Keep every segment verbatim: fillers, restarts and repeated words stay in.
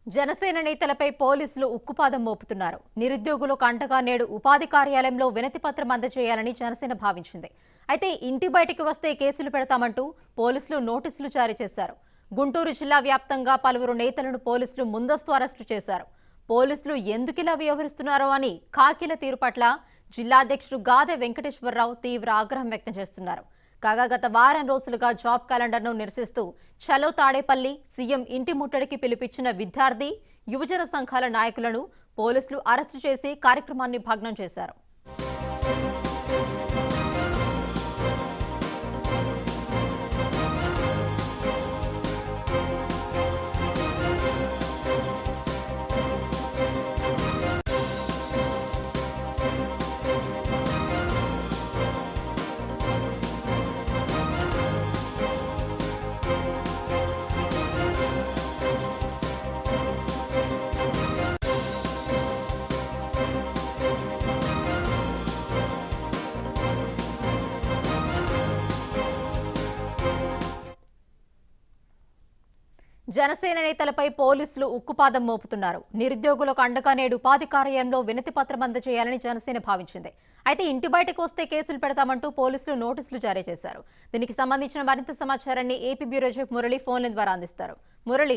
జనసేన నేతలపై పోలీసులు ఉక్కుపాదం మోపుతున్నారు. నిరుద్యోగులకు అండగా నేడు ఉపాధి కార్యాలయంలో వినతి పత్రం అందజేయాలని జనసేన భావించింది. అయితే ఇంటి బయటికి వస్తే కేసులు పెడతామంటూ పోలీసులు నోటీసులు జారీ చేశారు. గుంటూరు జిల్లా వ్యాప్తంగా పలువురు నేతలను పోలీసులు ముందస్తు అరెస్టు చేశారు. పోలీసులు ఎందుకిలా వ్యవహరిస్తున్నారో అని కాకిల తీరు పట్ల జిల్లా అధ్యక్షుడు గాదె వెంకటేశ్వరరావు తీవ్ర ఆగ్రహం వ్యక్తం చేస్తున్నారు. కాగా గత వారం రోజులుగా జాబ్ క్యాలెండర్ను నిరసిస్తూ చలో తాడేపల్లి సీఎం ఇంటి ముట్టడికి పిలిపించిన విద్యార్థి యువజన సంఘాల నాయకులను పోలీసులు అరెస్టు చేసి కార్యక్రమాన్ని భగ్నం చేశారు. జనసేన నేతలపై పోలీసులు ఉక్కుపాదం మోపుతున్నారు. నిరుద్యోగులకు అండగా నేడు ఉపాధి కార్యాలయంలో వినతి పత్రం అందజేయాలని జనసేన భావించింది. అయితే ఇంటి బయటకు వస్తే కేసులు పెడతామంటూ పోలీసులు నోటీసులు జారీ చేశారు. దీనికి సంబంధించిన మరింత సమాచారాన్ని AP bureau chief Murali phone ద్వారా అందిస్తారు. మురళి,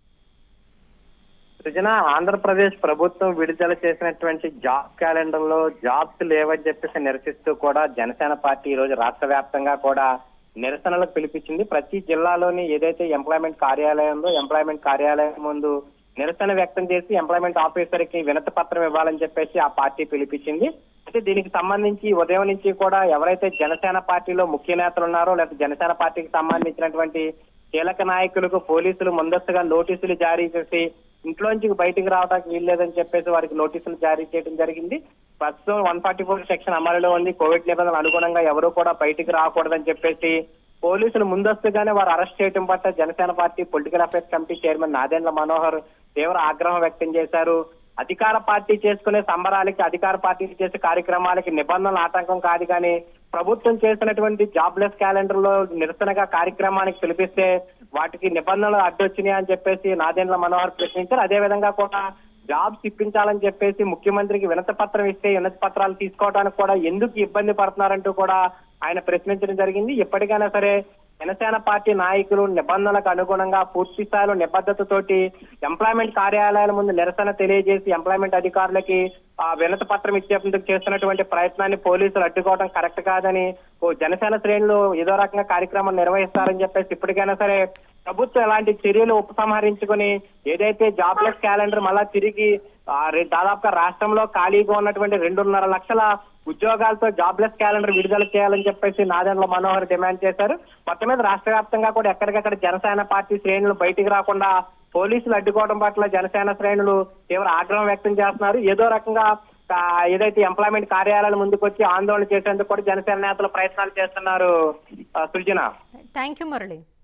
సృజన, ఆంధ్రప్రదేశ్ ప్రభుత్వం విడుదల చేసినటువంటి జాబ్ క్యాలెండర్ లో జాబ్స్ లేవని చెప్పేసి నిరసిస్తూ కూడా జనసేన పార్టీ ఈ రోజు రాష్ట్ర వ్యాప్తంగా కూడా నిరసనలకు పిలిపించింది. ప్రతి జిల్లాలోని ఏదైతే ఎంప్లాయ్మెంట్ కార్యాలయంలో ఎంప్లాయ్మెంట్ కార్యాలయం ముందు నిరసన వ్యక్తం చేసి ఎంప్లాయ్మెంట్ ఆఫీసర్ కి వినతి పత్రం ఇవ్వాలని చెప్పేసి ఆ పార్టీ పిలిపించింది. అయితే దీనికి సంబంధించి ఉదయం నుంచి కూడా ఎవరైతే జనసేన పార్టీలో ముఖ్య నేతలు ఉన్నారో లేకపోతే జనసేన పార్టీకి సంబంధించినటువంటి కీలక నాయకులకు పోలీసులు ముందస్తుగా నోటీసులు జారీ చేసి ఇంట్లోంచి బయటికి రావడానికి వీల్లేదని చెప్పేసి వారికి నోటీసులు జారీ చేయడం జరిగింది. ప్రస్తుతం వన్ ఫార్టీ ఫోర్ సెక్షన్ అమలులో ఉంది. కోవిడ్ నిబంధనలు అనుగుణంగా ఎవరూ కూడా బయటికి రాకూడదని చెప్పేసి పోలీసులు ముందస్తుగానే వారు అరెస్ట్ చేయడం పట్ల Janasena party political affairs committee chairman Nadendla Manohar తీవ్ర ఆగ్రహం వ్యక్తం చేశారు. అధికార పార్టీ చేసుకునే సంబరాలకి, అధికార పార్టీ చేసే కార్యక్రమాలకి నిబంధనలు ఆటంకం కాదు కానీ ప్రభుత్వం చేసినటువంటి జాబ్లెస్ క్యాలెండర్ లో నిరసనగా కార్యక్రమానికి పిలిపిస్తే వాటికి నిబంధనలు అడ్డొచ్చినాయి అని చెప్పేసి నాదెండ్ల మనోహర్ ప్రశ్నించారు. అదే విధంగా కూడా జాబ్స్ ఇప్పించాలని చెప్పేసి ముఖ్యమంత్రికి వినతి పత్రం ఇస్తే వినతి పత్రాలు తీసుకోవడానికి కూడా ఎందుకు ఇబ్బంది పడుతున్నారంటూ కూడా ఆయన ప్రశ్నించడం జరిగింది. ఎప్పటికైనా సరే జనసేన పార్టీ నాయకులు నిబంధనలకు అనుగుణంగా పూర్తి స్థాయిలో నిబద్ధతతోటి ఎంప్లాయ్మెంట్ కార్యాలయాల ముందు నిరసన తెలియజేసి ఎంప్లాయ్మెంట్ అధికారులకి ఆ వినతి పత్రం ఇచ్చేందుకు చేస్తున్నటువంటి ప్రయత్నాన్ని పోలీసులు అడ్డుకోవడం కరెక్ట్ కాదని ఓ జనసేన శ్రేణులు ఏదో రకంగా కార్యక్రమం నిర్వహిస్తారని చెప్పేసి ఇప్పటికైనా సరే ప్రభుత్వం ఎలాంటి చర్యలు ఉపసంహరించుకుని ఏదైతే జాబ్లెస్ క్యాలెండర్ మళ్ళా తిరిగి దాదాపుగా రాష్ట్రంలో ఖాళీగా ఉన్నటువంటి రెండున్నర లక్షల ఉద్యోగాలతో జాబ్లెస్ క్యాలెండర్ విడుదల చేయాలని చెప్పేసి నాదెండ్ల మనోహర్ డిమాండ్ చేశారు. మొత్తం మీద రాష్ట్ర వ్యాప్తంగా కూడా ఎక్కడికక్కడ జనసేన పార్టీ శ్రేణులు బయటికి రాకుండా పోలీసులు అడ్డుకోవడం పట్ల జనసేన శ్రేణులు తీవ్ర ఆగ్రహం వ్యక్తం చేస్తున్నారు. ఏదో రకంగా ఏదైతే ఎంప్లాయ్మెంట్ కార్యాలయాల ముందుకు వచ్చి ఆందోళన చేసేందుకు కూడా జనసేన నేతలు ప్రయత్నాలు చేస్తున్నారు. Srujana, thank you Murali.